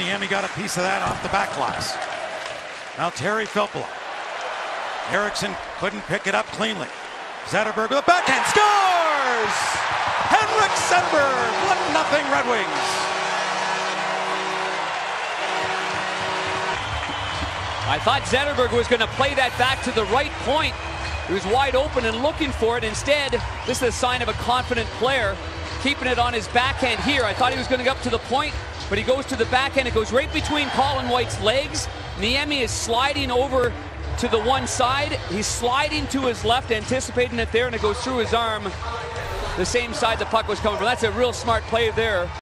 Niemi got a piece of that off the back glass. Now Terry Filppula. Eriksson couldn't pick it up cleanly. Zetterberg with a backhand, scores! Henrik Zetterberg, 1-0 Red Wings. I thought Zetterberg was going to play that back to the right point. He was wide open and looking for it. Instead, this is a sign of a confident player, keeping it on his backhand here. I thought he was going to go up to the point, but he goes to the backhand. It goes right between Colin White's legs. Niemi is sliding over to the one side. He's sliding to his left, anticipating it there, and it goes through his arm, the same side the puck was coming from. That's a real smart play there.